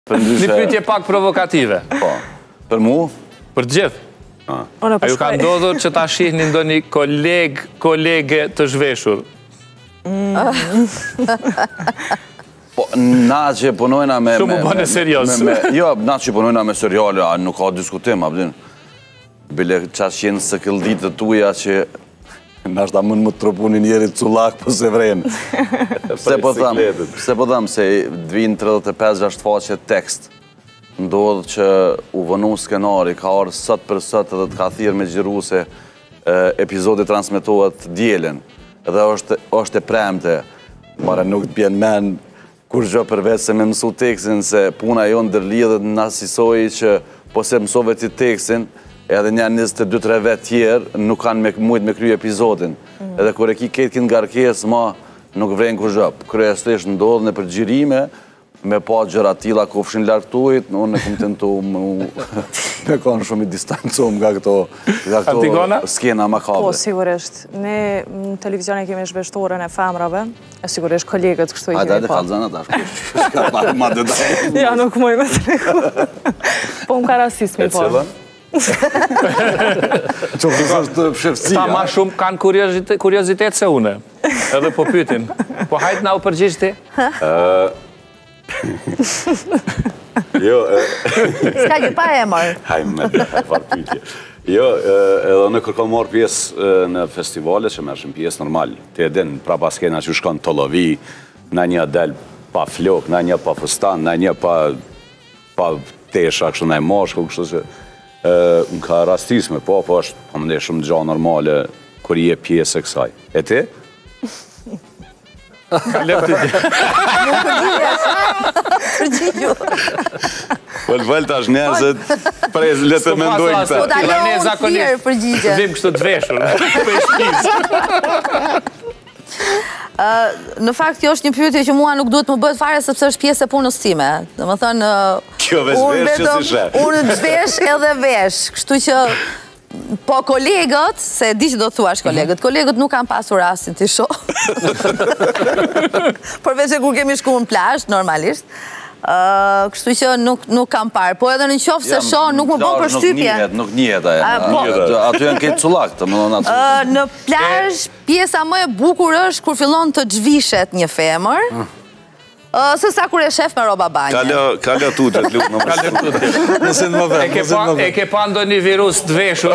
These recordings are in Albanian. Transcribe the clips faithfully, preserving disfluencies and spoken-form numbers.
Një pyetje pak provokative. Po. Për mu? Për të gjithë. A ju ka ndodhur që ta shihni ndonjë koleg, kolege të zhveshur? Po, na që punojna me... Shumë u bëne serios. Jo, na që punojna me seriale, nuk ka diskutim, abdin. Bile qash jenë së këllditë të tuja që nashta mund më të trupunin njeri culak për se vrenë. Pse po thamë, pse po thamë, se dvinë tridhjetë e pesë gjashtë faqe tekst. Ndodhë që u vënu skenari, ka orë sët për sët edhe të ka thirë me gjiru se epizodi transmitohet djelen. Edhe është e premte, mara nuk të bjen men kur gjë përveç se me mësu tekstin, se puna jo ndërlidhet në asisoj që po se mësove ti tekstin, edhe një njëzet e dy tre vetë tjerë nuk kanë mujtë me kryu epizodin. Edhe kur e ki ketkin ngarkes, ma nuk vrenë kur gjë. Kryesisht ndodhë në përgjirime, me pa gjëra tila kofshin lartujt, unë e këmë tentu me kanë shumë i distancum nga këto skena makabre. Po, sigurisht. Ne në televizion e kemi shbeshtorën e femrave, e sigurisht kolegët kështu i kemi pa. Ajde, falzana ta shkush, ka ma dedaj. Ja, nuk moj me të regu. Po, më ka rasismi, po. E cilën? Qo kësë është pshefësia. Ta ma shumë kanë kuriozitet se une, edhe po pytin. Po hajtë na u përgjishti? Jo, s'ka që pa e marë. Hajmë me dhe, farë pytje. Jo, edhe në kërkom marë pjesë në festivale që mërshim pjesë normal. Të edhin, pra pas kena që shkon të lovi, në një del pa flok, në një pa fëstan, në një pa tesha, kështë në e moshko, kështë që më ka rastis me po, po është, po më ndë shumë gja normale, kër i e pjesë e kësaj. E ti? Ka lep të gjithë. Nuk përgjigjesh. Përgjigju. Vëllë vëllë tash njerëzët, prej le të mendojnë Po këta. ta lo unë të tjerë përgjigje. Vim kështu të veshur, për e shkisë. Në fakt, kjo është një pyetje që mua nuk duhet më bëhet fare sepse është pjesë e punës time. Dhe më thënë, Kjo veç vesh që si shë. unë të vesh edhe vesh. Kështu që po kolegët, se di që do të thuash kolegët, kolegët nuk kanë pasur rastin të shoh. Përveç e kur kemi shku në plash, normalisht. Kështu që nuk kam parë. Po edhe në qofë se shoh, nuk më bën përshtypje. Nuk njët aja. Aty janë këtë culak të më donë aty. Në plash, pjesa më e bukur është kur fillon të gjvishet një femër, se sa kur e shef me roba banje. Kalo tu që të lukë në më Nëse në më vend. E ke pa ndo një virus të veshur.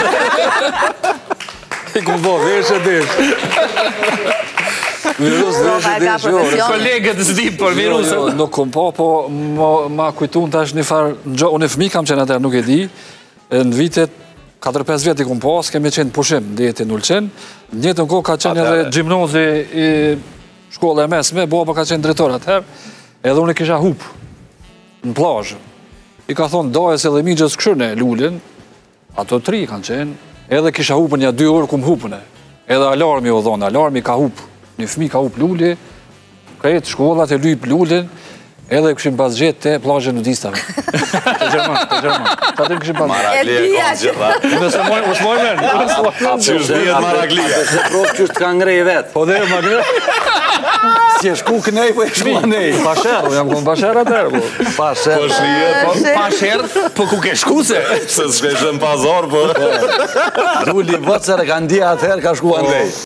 I ku bo, vesh e desh. Virus vesh e desh, jo. Kolegët zdi për virusën. Nuk kom po, po ma kujtun tash një farë, unë e fëmi kam qenë atër, nuk e di, në vitet katër pesë vjet i kom pas, kemi qenë pushim, në jetin ullqen, njëtën kohë ka qenë edhe gjimnozi i shkolla e mesme, baba ka qenë drejtor atëherë, edhe unë e kisha hup në plazh. I ka thonë dajes edhe migjës këshërne lullin, ato tri kanë qenë, edhe kisha hupën një dy orë kum hupën e. Edhe alarmi o dhonë, alarmi ka hup, një fëmi ka hup lulli, krejtë shkollat e lyp lullin, edhe këshim pas gjetë të plazhën në distave. Të Gjerman, të Gjerman. Të atë këshim pas gjetë. Maraglia e konë gjitha. Nëse mojnë, usë mojnë menë. Që është dhjetë Maraglia. Se provë që është ka ngrej vetë. Po dhe më gre. Si e shku kënej, po e shku anej. Pasher, jam konë pasher atërë. Pasher. Po shrijet. Pasher, po ku ke shku se? Se s'keshën pazar, po. Dulli vëtë se re kanë dhja atëherë ka shku anej.